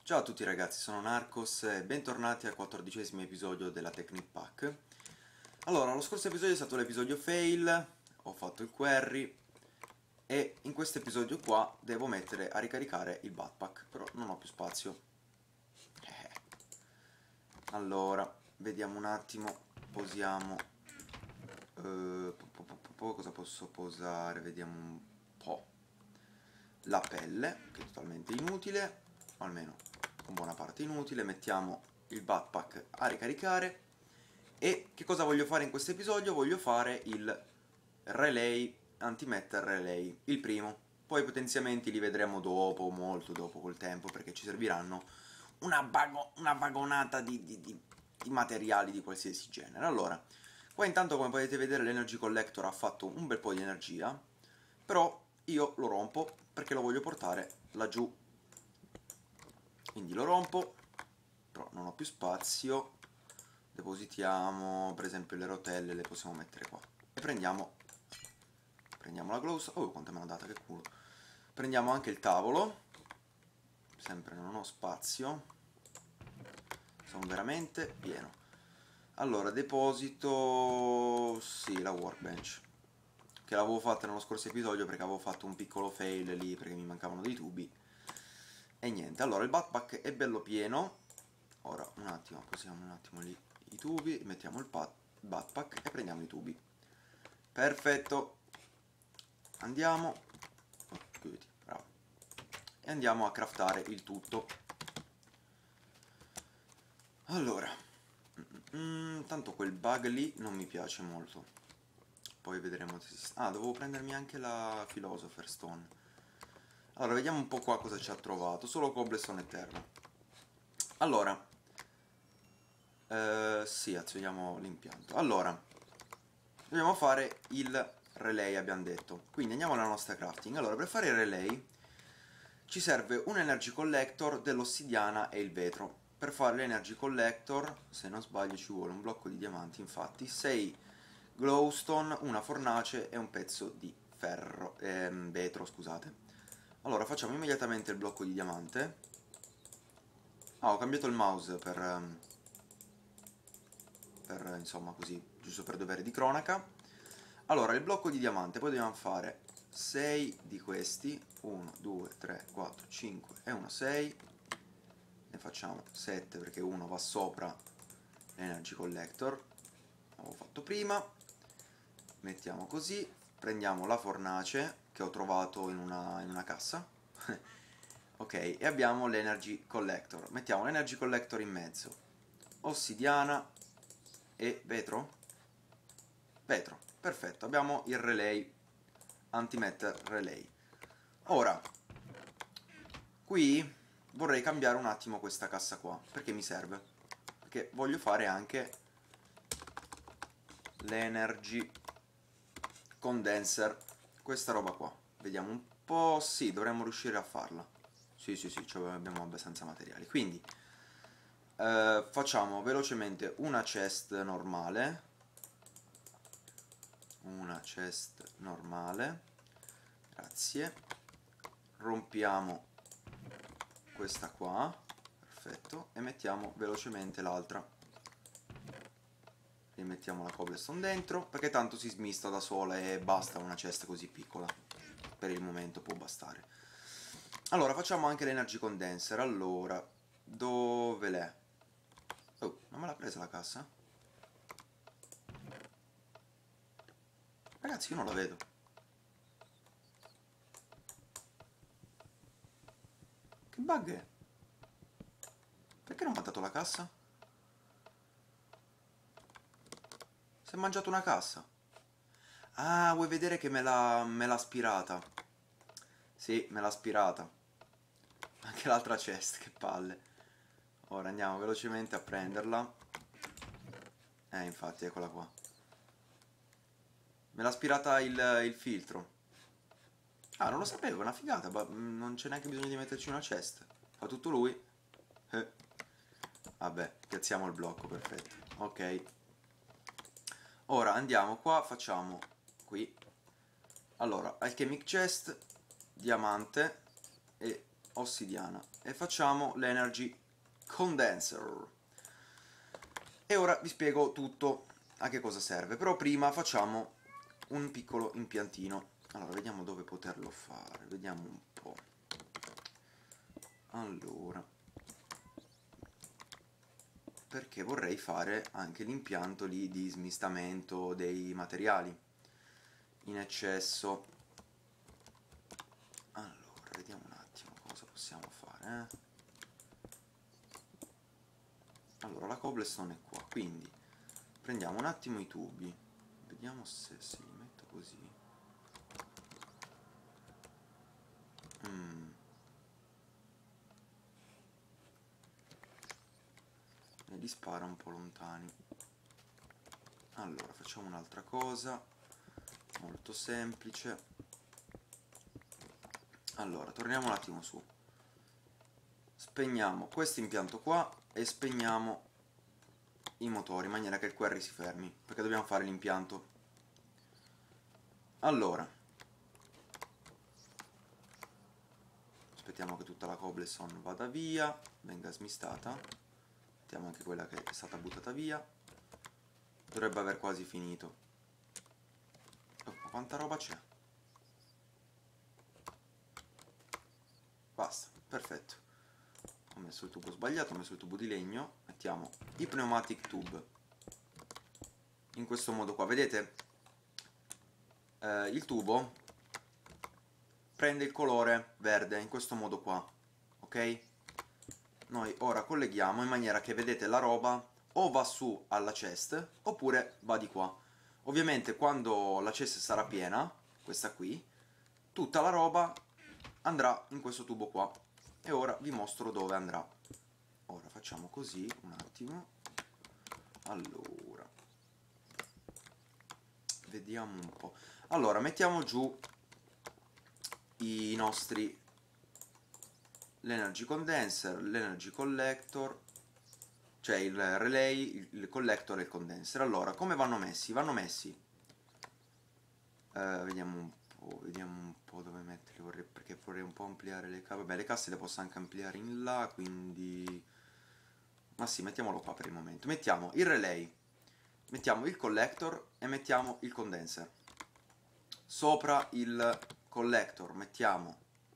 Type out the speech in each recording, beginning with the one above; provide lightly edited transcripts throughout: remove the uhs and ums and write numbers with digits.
Ciao a tutti ragazzi, sono Narcos e bentornati al 14° episodio della Technic Pack. Allora, lo scorso episodio è stato l'episodio fail, ho fatto il query e in questo episodio qua devo mettere a ricaricare il backpack, però non ho più spazio. Allora, vediamo un attimo, posiamo... cosa posso posare? Vediamo un po'. La pelle, che è totalmente inutile, o almeno con buona parte inutile. Mettiamo il backpack a ricaricare. E che cosa voglio fare in questo episodio? Voglio fare il relay, antimatter relay, il primo. Poi potenziamenti li vedremo dopo, molto dopo col tempo, perché ci serviranno una vagonata di materiali di qualsiasi genere. Allora, qua intanto come potete vedere l'Energy Collector ha fatto un bel po' di energia, però io lo rompo perché lo voglio portare laggiù. Quindi lo rompo, però non ho più spazio. Depositiamo, per esempio le rotelle le possiamo mettere qua. E prendiamo la glowstone. Oh, quanto me l'ha data, che culo. Prendiamo anche il tavolo. Sempre non ho spazio. Sono veramente pieno. Allora, deposito... sì, la workbench, che l'avevo fatta nello scorso episodio perché avevo fatto un piccolo fail lì perché mi mancavano dei tubi. E niente, allora il backpack è bello pieno. Ora un attimo, posiamo un attimo lì i tubi, mettiamo il backpack e prendiamo i tubi. Perfetto. Andiamo. Oh, chiuditi, bravo. E andiamo a craftare il tutto. Allora, tanto quel bug lì non mi piace molto. Poi vedremo se si... ah, dovevo prendermi anche la Philosopher Stone. Allora, vediamo un po' qua cosa ci ha trovato. Solo cobblestone e terra. Allora, sì, azioniamo l'impianto. Allora, dobbiamo fare il relay, abbiamo detto. Quindi andiamo alla nostra crafting. Allora, per fare il relay ci serve un energy collector, dell'ossidiana e il vetro. Per fare l'energy collector, se non sbaglio, ci vuole un blocco di diamanti, infatti, 6 glowstone, una fornace e un pezzo di ferro, vetro, scusate. Allora, facciamo immediatamente il blocco di diamante. Ah, ho cambiato il mouse per insomma così, giusto per dovere di cronaca. Allora, il blocco di diamante, poi dobbiamo fare 6 di questi, 1, 2, 3, 4, 5 e 1, 6. Ne facciamo 7 perché uno va sopra l'energy collector, l'avevo fatto prima. Mettiamo così, prendiamo la fornace che ho trovato in una cassa. Ok, e abbiamo l'energy collector. Mettiamo l'energy collector in mezzo, ossidiana e vetro? Vetro, perfetto, abbiamo il relay, antimatter relay. Ora, qui vorrei cambiare un attimo questa cassa qua, perché mi serve? Perché voglio fare anche l'energy condenser, questa roba qua. Vediamo un po', sì, dovremmo riuscire a farla. Sì, abbiamo abbastanza materiali. Quindi, facciamo velocemente una chest normale. Grazie. Rompiamo questa qua, perfetto, e mettiamo velocemente l'altra. Rimettiamo la cobblestone dentro, perché tanto si smista da sola e basta una chest così piccola. Per il momento può bastare. Allora, facciamo anche l'energy condenser. Allora, dove l'è? Oh, non me l'ha presa la cassa? Ragazzi, io non la vedo. Che bug è? Perché non mi ha dato la cassa? Si è mangiato una cassa. Ah, vuoi vedere che me l'ha aspirata? Sì, me l'ha aspirata. Anche l'altra chest, che palle. Ora andiamo velocemente a prenderla. Infatti, eccola qua. Me l'ha aspirata il filtro. Ah, non lo sapevo, è una figata, non c'è neanche bisogno di metterci una chest. Fa tutto lui. Vabbè, piazziamo il blocco, perfetto. Ok. Ora andiamo qua, facciamo qui. Allora, alchemic chest, diamante e ossidiana e facciamo l'energy condenser. E ora vi spiego tutto a che cosa serve, però prima facciamo un piccolo impiantino. Allora, vediamo dove poterlo fare, vediamo un po'. Allora, perché vorrei fare anche l'impianto lì di smistamento dei materiali in eccesso. Allora, vediamo un attimo cosa possiamo fare, Allora, la cobblestone è qua, quindi prendiamo un attimo i tubi, vediamo se li metto così. Me li spara un po' lontani. Allora, facciamo un'altra cosa, molto semplice. Allora, torniamo un attimo su. Spegniamo questo impianto qua e spegniamo i motori in maniera che il quarry si fermi, perché dobbiamo fare l'impianto. Allora, aspettiamo che tutta la cobblestone vada via, venga smistata. Mettiamo anche quella che è stata buttata via. Dovrebbe aver quasi finito. Oh, ma quanta roba c'è? Basta, perfetto. Ho messo il tubo sbagliato, ho messo il tubo di legno. Mettiamo i pneumatic tube in questo modo qua, vedete? Il tubo prende il colore verde in questo modo qua, ok? Noi ora colleghiamo in maniera che, vedete, la roba o va su alla chest oppure va di qua. Ovviamente quando la chest sarà piena, questa qui, tutta la roba andrà in questo tubo qua. E ora vi mostro dove andrà. Ora facciamo così un attimo. Allora, vediamo un po'. Allora, mettiamo giù i nostri, l'energy condenser, l'energy collector, cioè il relay, il collector e il condenser. Allora, come vanno messi? Vanno messi, vediamo un po' dove metterli, perché vorrei un po' ampliare le casse. Vabbè, le casse le posso anche ampliare in là, quindi... ma sì, mettiamolo qua per il momento. Mettiamo il relay, mettiamo il collector e mettiamo il condenser. Sopra il collector mettiamo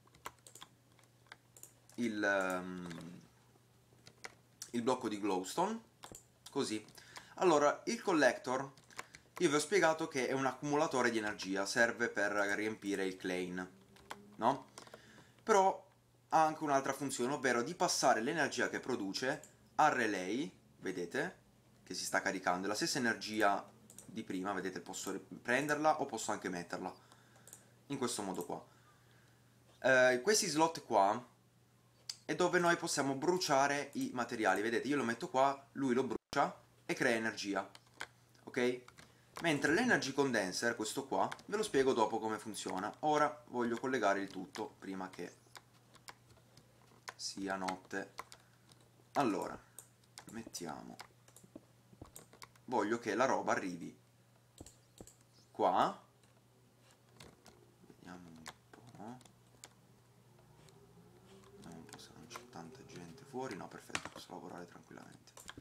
il blocco di glowstone, così. Allora, il collector, io vi ho spiegato che è un accumulatore di energia, serve per riempire il claim, no? Però ha anche un'altra funzione, ovvero di passare l'energia che produce al relay, vedete, che si sta caricando, è la stessa energia di prima, vedete, posso prenderla o posso anche metterla, in questo modo qua. Questi slot qua è dove noi possiamo bruciare i materiali, vedete, io lo metto qua, lui lo brucia e crea energia, ok? Mentre l'energy condenser, questo qua, ve lo spiego dopo come funziona. Ora voglio collegare il tutto prima che sia notte. Allora, mettiamo, voglio che la roba arrivi qua, vediamo un po', se non c'è tanta gente fuori. No, perfetto, posso lavorare tranquillamente.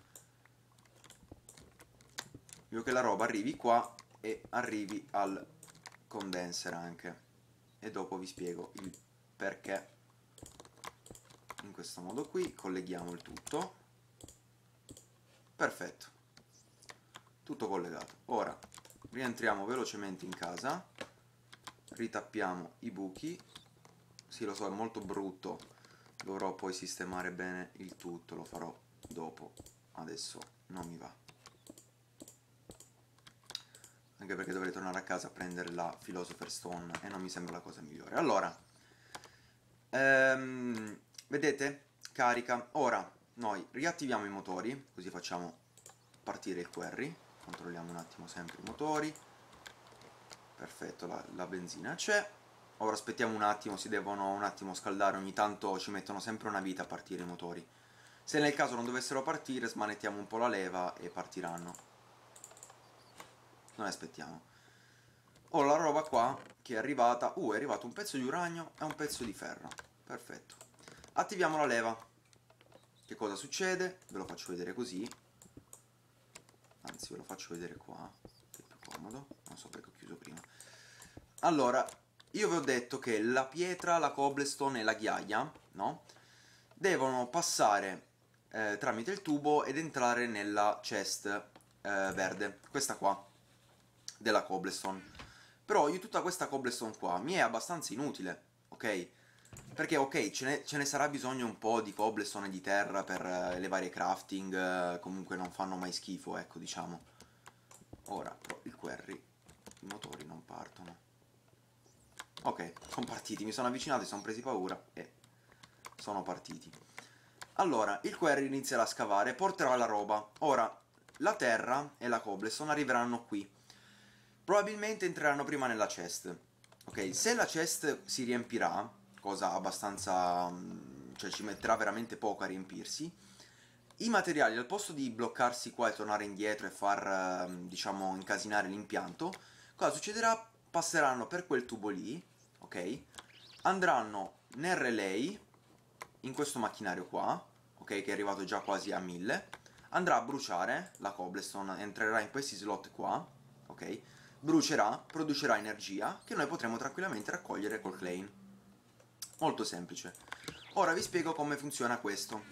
Voglio che la roba arrivi qua e arrivi al condenser anche, e dopo vi spiego il perché. In questo modo qui colleghiamo il tutto, perfetto, tutto collegato. Ora rientriamo velocemente in casa, ritappiamo i buchi. Sì, lo so, è molto brutto, dovrò poi sistemare bene il tutto, lo farò dopo, adesso non mi va, anche perché dovrei tornare a casa a prendere la Philosopher's Stone e non mi sembra la cosa migliore. Allora, vedete? Carica. Ora noi riattiviamo i motori, così facciamo partire il quarry. Controlliamo un attimo sempre i motori. Perfetto, la benzina c'è. Ora aspettiamo un attimo, si devono un attimo scaldare, ogni tanto ci mettono sempre una vita a partire i motori. Se nel caso non dovessero partire, smanettiamo un po' la leva e partiranno. Noi aspettiamo. Ho la roba qua che è arrivata. È arrivato un pezzo di uranio e un pezzo di ferro. Perfetto. Attiviamo la leva. Che cosa succede? Ve lo faccio vedere così. Anzi, ve lo faccio vedere qua, che è più comodo. Non so perché ho chiuso prima. Allora, io vi ho detto che la pietra, la cobblestone e la ghiaia, no? Devono passare tramite il tubo ed entrare nella chest verde. Questa qua, della cobblestone. Però io tutta questa cobblestone qua mi è abbastanza inutile, ok? Perché ok, ce ne sarà bisogno un po' di cobblestone e di terra per le varie crafting, comunque non fanno mai schifo, ecco, diciamo. Ora, però il quarry, i motori non partono. Ok, sono partiti, mi sono avvicinati, sono presi paura e sono partiti. Allora, il quarry inizierà a scavare, porterà la roba. Ora, la terra e la cobblestone arriveranno qui. Probabilmente entreranno prima nella chest. Ok, se la chest si riempirà, cosa abbastanza... cioè ci metterà veramente poco a riempirsi, i materiali al posto di bloccarsi qua e tornare indietro e far, diciamo, incasinare l'impianto, cosa succederà? Passeranno per quel tubo lì, ok? Andranno nel relay, in questo macchinario qua, ok? Che è arrivato già quasi a 1000, andrà a bruciare la cobblestone, entrerà in questi slot qua, ok? Brucerà, producerà energia che noi potremo tranquillamente raccogliere col claim. Molto semplice. Ora vi spiego come funziona questo.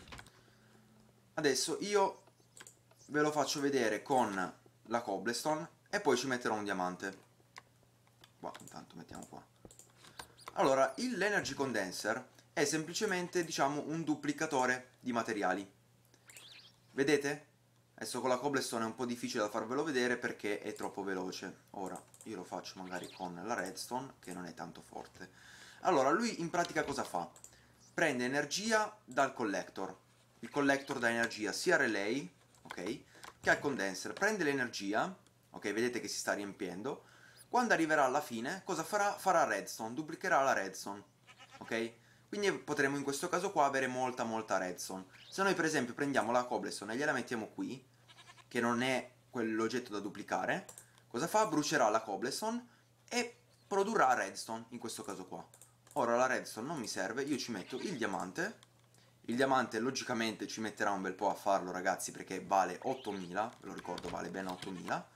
Adesso io ve lo faccio vedere con la cobblestone e poi ci metterò un diamante. Qua, intanto mettiamo qua. Allora, l'energy condenser è semplicemente, diciamo, un duplicatore di materiali. Vedete? Adesso con la cobblestone è un po' difficile da farvelo vedere perché è troppo veloce. Ora, io lo faccio magari con la redstone, che non è tanto forte. Allora, lui in pratica cosa fa? Prende energia dal collector. Il collector dà energia sia al relay, ok, che al condenser. Prende l'energia, ok, vedete che si sta riempiendo. Quando arriverà alla fine, cosa farà? Farà redstone, duplicherà la redstone, ok? Quindi potremo in questo caso qua avere molta redstone. Se noi per esempio prendiamo la cobblestone e gliela mettiamo qui, che non è quell'oggetto da duplicare, cosa fa? Brucerà la cobblestone e produrrà redstone, in questo caso qua. Ora la redstone non mi serve, io ci metto il diamante. Il diamante logicamente ci metterà un bel po' a farlo, ragazzi, perché vale 8000, ve lo ricordo, vale ben 8000.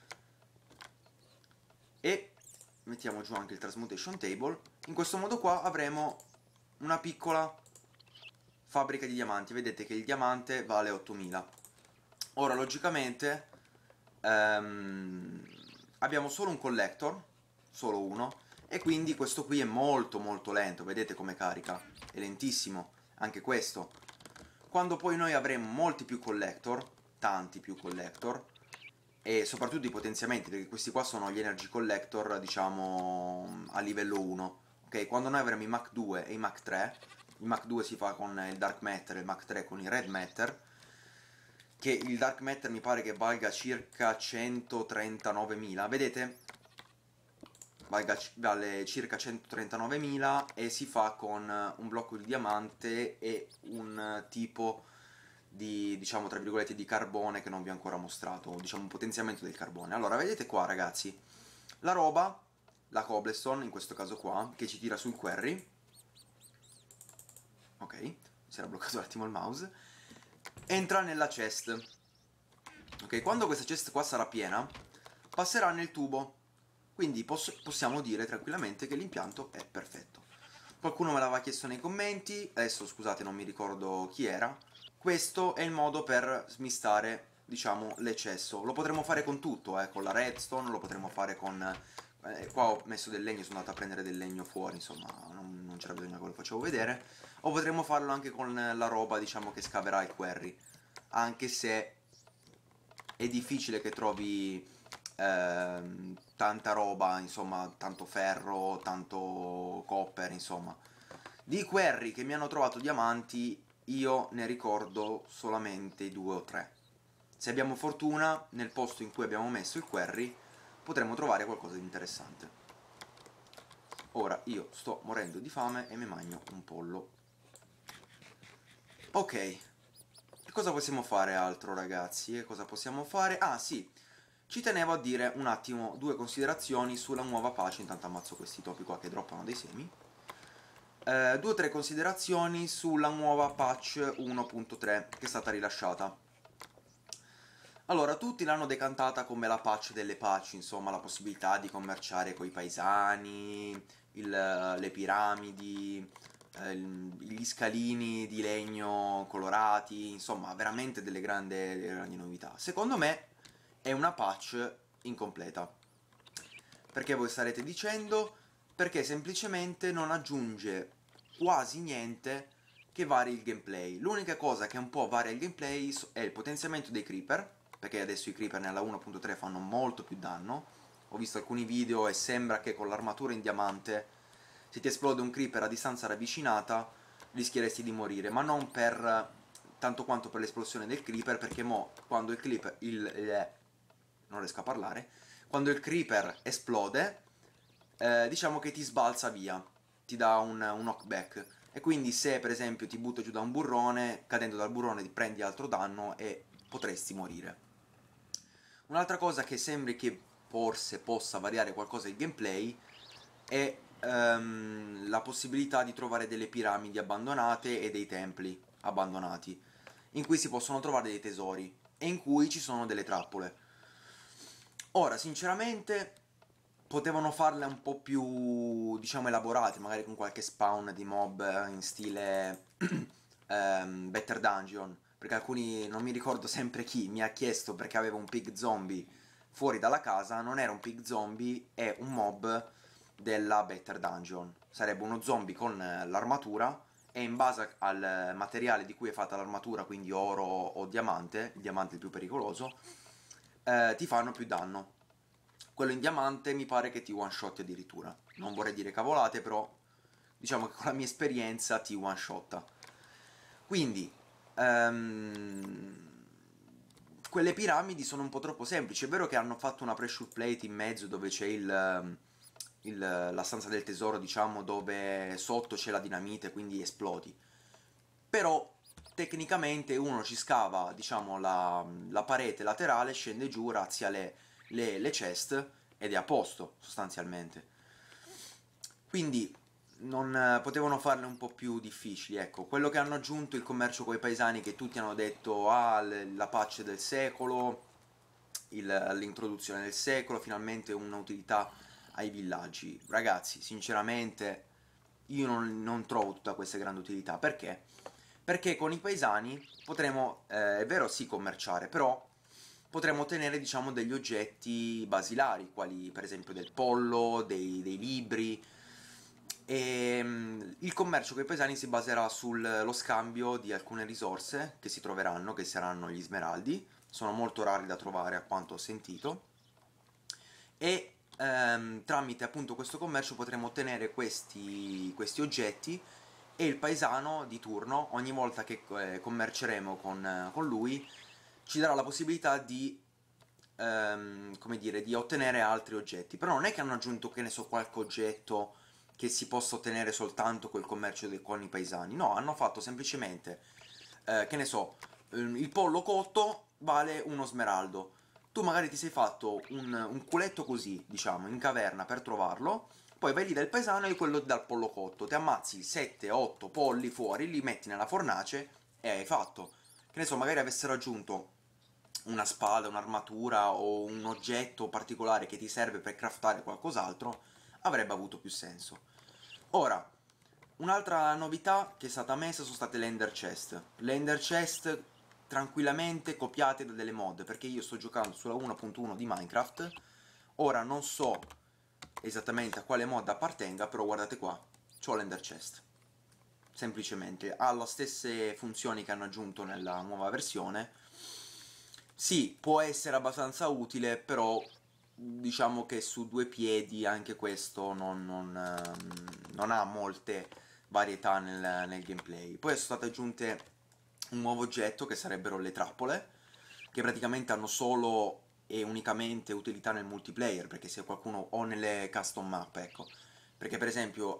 E mettiamo giù anche il transmutation table. In questo modo qua avremo una piccola fabbrica di diamanti. Vedete che il diamante vale 8000. Ora logicamente abbiamo solo un collector, solo uno, e quindi questo qui è molto lento. Vedete come carica, è lentissimo anche questo. Quando poi noi avremo molti più collector, tanti più collector, e soprattutto i potenziamenti, perché questi qua sono gli energy collector, diciamo, a livello 1. Ok, quando noi avremo i Mach 2 e i Mach 3, il Mach 2 si fa con il Dark Matter e il Mach 3 con il Red Matter, che il Dark Matter mi pare che valga circa 139.000, vedete? Vale circa 139.000 e si fa con un blocco di diamante e un tipo di, diciamo, tra virgolette, di carbone che non vi ho ancora mostrato, diciamo un potenziamento del carbone. Allora, vedete qua, ragazzi, la roba, la cobblestone, in questo caso qua, che ci tira sul quarry, ok, si era bloccato un attimo il mouse, entra nella chest, ok, quando questa chest qua sarà piena, passerà nel tubo, quindi possiamo dire tranquillamente che l'impianto è perfetto. Qualcuno me l'aveva chiesto nei commenti, adesso scusate non mi ricordo chi era. Questo è il modo per smistare, diciamo, l'eccesso. Lo potremmo fare con tutto, con la redstone, lo potremmo fare con... qua ho messo del legno, sono andato a prendere del legno fuori, insomma, non c'era bisogno che ve lo facevo vedere. O potremmo farlo anche con la roba, diciamo, che scaverà il quarry. Anche se è difficile che trovi tanta roba, insomma, tanto ferro, tanto copper, insomma. Di quarry che mi hanno trovato diamanti, io ne ricordo solamente 2 o 3. Se abbiamo fortuna, nel posto in cui abbiamo messo il quarry, potremo trovare qualcosa di interessante. Ora io sto morendo di fame e mi mangio un pollo. Ok, cosa possiamo fare altro, ragazzi? Cosa possiamo fare? Ah, sì, ci tenevo a dire un attimo due considerazioni sulla nuova pace. Intanto ammazzo questi topi qua che droppano dei semi. due o tre considerazioni sulla nuova patch 1.3 che è stata rilasciata. Allora, tutti l'hanno decantata come la patch delle patch, insomma, la possibilità di commerciare coi paesani, le piramidi, gli scalini di legno colorati, insomma, veramente delle grandi novità. Secondo me è una patch incompleta. Perché voi starete dicendo? Perché semplicemente non aggiunge quasi niente che vari il gameplay. L'unica cosa che un po' varia il gameplay è il potenziamento dei creeper, perché adesso i creeper nella 1.3 fanno molto più danno. Ho visto alcuni video e sembra che con l'armatura in diamante, se ti esplode un creeper a distanza ravvicinata, rischieresti di morire, ma non per tanto quanto per l'esplosione del creeper, perché mo quando il creeper non riesco a parlare, quando il creeper esplode, diciamo che ti sbalza via, ti dà un knockback. E quindi se per esempio ti butto giù da un burrone, cadendo dal burrone ti prendi altro danno e potresti morire. Un'altra cosa che sembri che forse possa variare qualcosa il gameplay è la possibilità di trovare delle piramidi abbandonate e dei templi abbandonati, in cui si possono trovare dei tesori e in cui ci sono delle trappole. Ora, sinceramente, potevano farle un po' più, diciamo, elaborate, magari con qualche spawn di mob in stile Better Dungeon, perché alcuni, non mi ricordo sempre chi, mi ha chiesto perché aveva un pig zombie fuori dalla casa, non era un pig zombie, è un mob della Better Dungeon. Sarebbe uno zombie con l'armatura e in base al materiale di cui è fatta l'armatura, quindi oro o diamante, il diamante è il più pericoloso, ti fanno più danno. Quello in diamante mi pare che ti one shot addirittura. Non vorrei dire cavolate, però diciamo che con la mia esperienza ti one shotta. Quindi, quelle piramidi sono un po' troppo semplici. È vero che hanno fatto una pressure plate in mezzo dove c'è la stanza del tesoro, diciamo, dove sotto c'è la dinamite, quindi esplodi. Però tecnicamente uno ci scava, diciamo, la parete laterale, scende giù, razzia le chest ed è a posto, sostanzialmente. Quindi non potevano farle un po' più difficili, ecco. Quello che hanno aggiunto il commercio coi paesani, che tutti hanno detto, ah, la patch del secolo, l'introduzione del secolo, finalmente un'utilità ai villaggi. Ragazzi, sinceramente, io non trovo tutta questa grande utilità. Perché? Perché con i paesani potremo, è vero sì, commerciare, però potremo ottenere, diciamo, degli oggetti basilari, quali per esempio del pollo, dei libri, e il commercio con i paesani si baserà sullo scambio di alcune risorse che si troveranno, che saranno gli smeraldi, sono molto rari da trovare a quanto ho sentito, e tramite appunto questo commercio potremo ottenere questi oggetti e il paesano di turno, ogni volta che commerceremo con lui, ci darà la possibilità di, come dire, di ottenere altri oggetti. Però non è che hanno aggiunto, che ne so, qualche oggetto che si possa ottenere soltanto col commercio con i paesani. No, hanno fatto semplicemente, che ne so, il pollo cotto vale uno smeraldo. Tu magari ti sei fatto un culetto così, diciamo, in caverna per trovarlo, poi vai lì dal paesano e quello dal pollo cotto, ti ammazzi 7-8 polli fuori, li metti nella fornace e hai fatto. Che ne so, magari avessero aggiunto una spada, un'armatura o un oggetto particolare che ti serve per craftare qualcos'altro, avrebbe avuto più senso. Ora, un'altra novità che è stata messa sono state le Ender Chest. Le Ender Chest tranquillamente copiate da delle mod, perché io sto giocando sulla 1.1 di Minecraft. Ora non so esattamente a quale mod appartenga, però guardate qua, c'ho l'Ender Chest. Semplicemente, ha le stesse funzioni che hanno aggiunto nella nuova versione. Sì, può essere abbastanza utile, però diciamo che su due piedi anche questo non ha molte varietà nel gameplay. Poi sono state aggiunte un nuovo oggetto che sarebbero le trappole, che praticamente hanno solo e unicamente utilità nel multiplayer, perché se qualcuno o nelle custom map, ecco, perché per esempio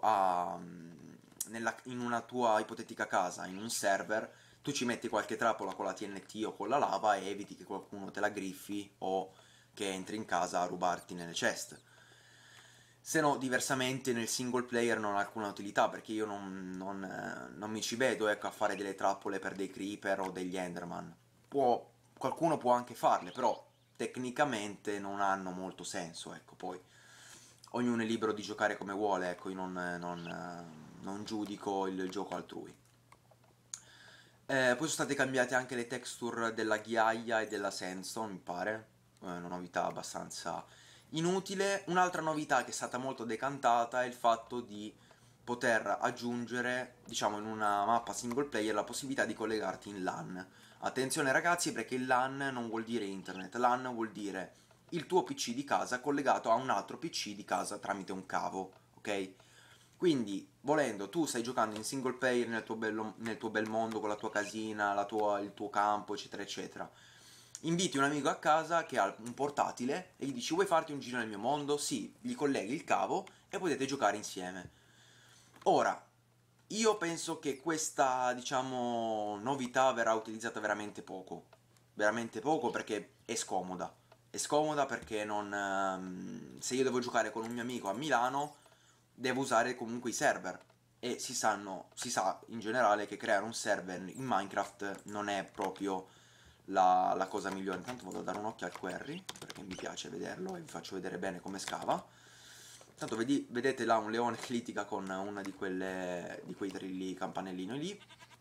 in una tua ipotetica casa, in un server, tu ci metti qualche trappola con la TNT o con la lava e eviti che qualcuno te la griffi o che entri in casa a rubarti nelle chest. Se no, diversamente nel single player non ha alcuna utilità, perché io non mi ci vedo, ecco, a fare delle trappole per dei creeper o degli enderman. Qualcuno può anche farle, però tecnicamente non hanno molto senso, ecco, poi ognuno è libero di giocare come vuole, ecco, io non giudico il gioco altrui. Poi sono state cambiate anche le texture della ghiaia e della sandstone, mi pare, una novità abbastanza inutile. Un'altra novità che è stata molto decantata è il fatto di poter aggiungere, diciamo, in una mappa single player la possibilità di collegarti in LAN. Attenzione ragazzi, perché il LAN non vuol dire internet, LAN vuol dire il tuo PC di casa collegato a un altro PC di casa tramite un cavo, ok? Quindi, volendo, tu stai giocando in single player nel tuo bel mondo con la tua casina, il tuo campo, eccetera, eccetera. Inviti un amico a casa che ha un portatile e gli dici: vuoi farti un giro nel mio mondo? Sì, gli colleghi il cavo e potete giocare insieme. Ora, io penso che questa, diciamo, novità verrà utilizzata veramente poco. Veramente poco perché è scomoda. È scomoda perché non... se io devo giocare con un mio amico a Milano, devo usare comunque i server. E si sa in generale che creare un server in Minecraft non è proprio la cosa migliore. Intanto vado a dare un occhio al query, perché mi piace vederlo e vi faccio vedere bene come scava. Intanto vedete là un leone che litiga con una di quei trilli campanellini lì.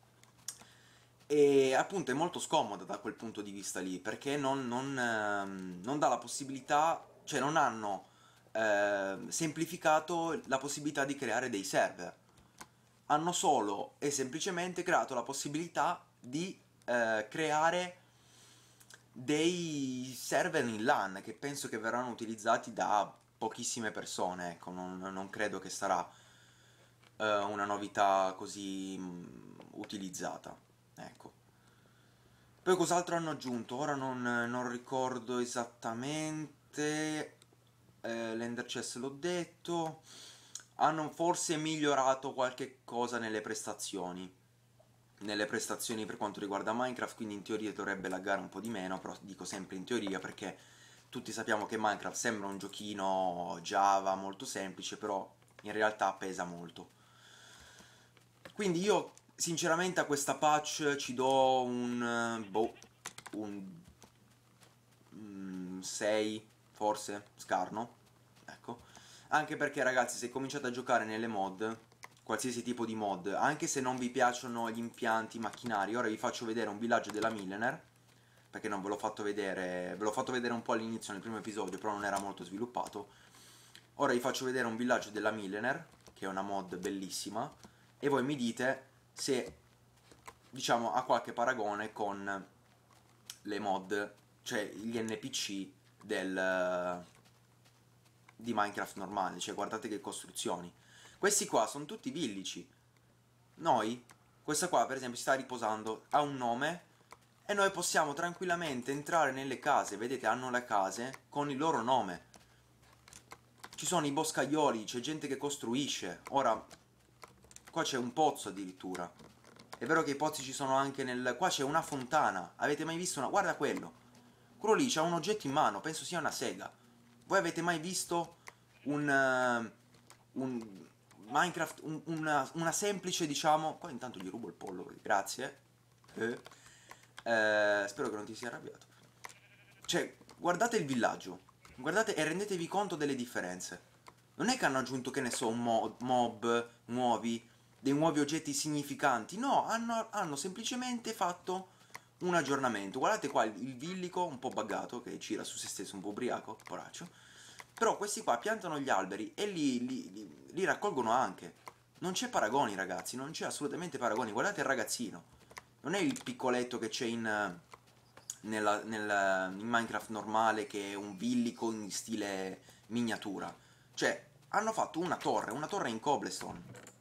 E appunto è molto scomoda da quel punto di vista lì, perché non dà la possibilità, cioè non hanno semplificato la possibilità di creare dei server. Hanno solo e semplicemente creato la possibilità di creare dei server in LAN che penso che verranno utilizzati da pochissime persone, ecco, non credo che sarà una novità così utilizzata, ecco. Poi cos'altro hanno aggiunto? Ora non ricordo esattamente, l'Ender Chest l'ho detto, hanno forse migliorato qualche cosa nelle prestazioni per quanto riguarda Minecraft, quindi in teoria dovrebbe laggare un po' di meno, però dico sempre in teoria perché tutti sappiamo che Minecraft sembra un giochino Java molto semplice, però in realtà pesa molto. Quindi io sinceramente a questa patch ci do un 6 forse, scarno, ecco. Anche perché ragazzi, se cominciate a giocare nelle mod, qualsiasi tipo di mod, anche se non vi piacciono gli impianti, i macchinari, ora vi faccio vedere un villaggio della Millener, perché non ve l'ho fatto vedere, ve l'ho fatto vedere un po' all'inizio nel primo episodio, però non era molto sviluppato. Ora vi faccio vedere un villaggio della Millener, che è una mod bellissima, e voi mi dite se, diciamo, ha qualche paragone con le mod, cioè gli NPC di Minecraft normale, cioè guardate che costruzioni. Questi qua sono tutti villici. Noi, questa qua per esempio si sta riposando, ha un nome e noi possiamo tranquillamente entrare nelle case, vedete hanno le case con il loro nome. Ci sono i boscaioli, c'è gente che costruisce. Ora, qua c'è un pozzo addirittura. È vero che i pozzi ci sono anche nel... Qua c'è una fontana. Avete mai visto una... Guarda quello. Quello lì c'ha un oggetto in mano, penso sia una sega. Voi avete mai visto un Minecraft, una semplice, diciamo... Qua intanto gli rubo il pollo, grazie. Spero che non ti sia arrabbiato. Cioè, guardate il villaggio. Guardate e rendetevi conto delle differenze. Non è che hanno aggiunto, che ne so, mob nuovi, dei nuovi oggetti significanti. No, hanno semplicemente fatto un aggiornamento. Guardate qua il villico un po' buggato, che gira su se stesso, un po' ubriaco, poraccio. Però questi qua piantano gli alberi e li raccolgono anche. Non c'è paragoni, ragazzi, non c'è assolutamente paragoni. Guardate il ragazzino. Non è il piccoletto che c'è in Minecraft normale, che è un villico in stile miniatura. Cioè, hanno fatto una torre in cobblestone.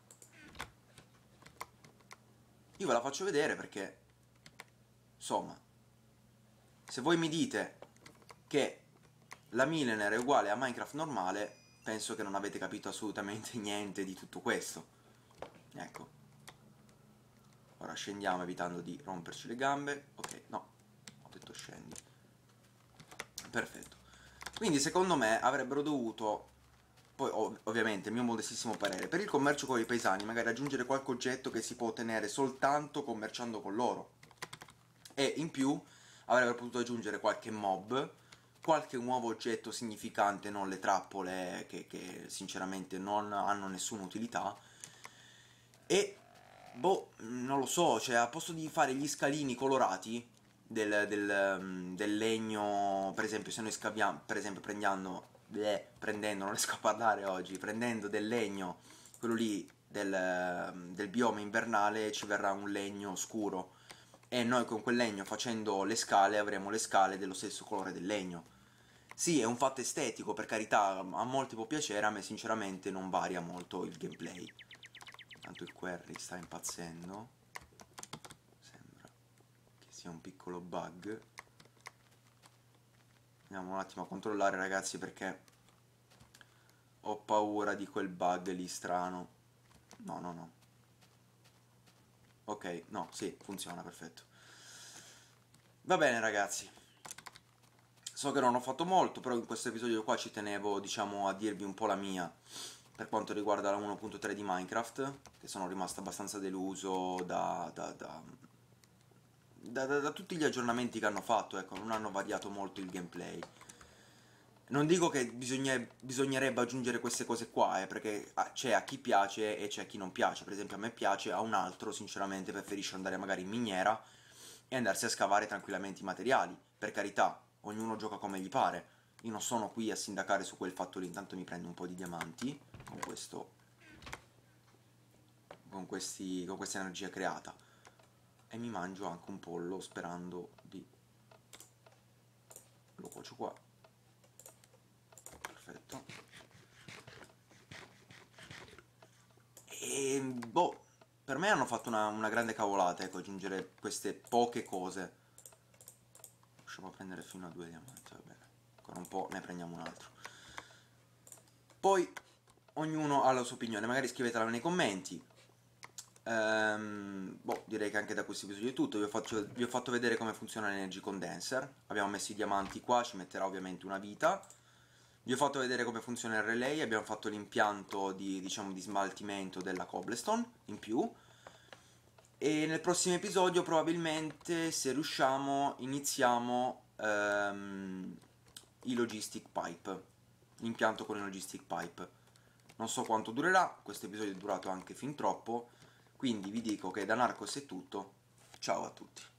Io ve la faccio vedere perché, insomma, se voi mi dite che la Millener è uguale a Minecraft normale, penso che non avete capito assolutamente niente di tutto questo. Ecco. Ora scendiamo evitando di romperci le gambe. Ok, no, ho detto scendi. Perfetto. Quindi secondo me avrebbero dovuto poi ovviamente il mio modestissimo parere, per il commercio con i paesani magari aggiungere qualche oggetto che si può ottenere soltanto commerciando con loro, e in più avrebbero potuto aggiungere qualche mob, qualche nuovo oggetto significante, non le trappole che sinceramente non hanno nessuna utilità, e boh, non lo so, cioè a posto di fare gli scalini colorati del legno, per esempio se noi scaviamo, per esempio prendendo, non riesco a parlare oggi, prendendo del legno, quello lì del biome invernale, ci verrà un legno scuro, e noi con quel legno, facendo le scale, avremo le scale dello stesso colore del legno. Sì, è un fatto estetico, per carità, a molti può piacere, a me sinceramente non varia molto il gameplay. Tanto il query sta impazzendo, sembra che sia un piccolo bug. Andiamo un attimo a controllare, ragazzi, perché ho paura di quel bug lì strano. No, no, no. Ok, no, sì, funziona, perfetto. Va bene, ragazzi. So che non ho fatto molto, però in questo episodio qua ci tenevo, diciamo, a dirvi un po' la mia per quanto riguarda la 1.3 di Minecraft, che sono rimasto abbastanza deluso da tutti gli aggiornamenti che hanno fatto, ecco, non hanno variato molto il gameplay. Non dico che bisognerebbe aggiungere queste cose qua, perché c'è a chi piace e c'è a chi non piace. Per esempio a me piace, a un altro sinceramente preferisce andare magari in miniera e andarsi a scavare tranquillamente i materiali. Per carità, ognuno gioca come gli pare. Io non sono qui a sindacare su quel fatto lì, intanto mi prendo un po' di diamanti con questo, con questa energia creata. E mi mangio anche un pollo sperando di... lo cuocio qua. Perfetto. E boh, per me hanno fatto una grande cavolata, ecco, aggiungere queste poche cose. Riusciamo a prendere fino a 2 diamanti, va bene. Ancora un po', ne prendiamo un altro. Poi, ognuno ha la sua opinione, magari scrivetela nei commenti. Boh, direi che anche da questo episodio è tutto. Vi ho fatto vedere come funziona l'Energy Condenser. Abbiamo messo i diamanti qua, ci metterà ovviamente una vita. Vi ho fatto vedere come funziona il relay, abbiamo fatto l'impianto di, diciamo, di smaltimento della cobblestone in più. E nel prossimo episodio probabilmente, se riusciamo, iniziamo i logistic pipe, l'impianto con i logistic pipe. Non so quanto durerà, questo episodio è durato anche fin troppo, quindi vi dico che da Narcos è tutto, ciao a tutti.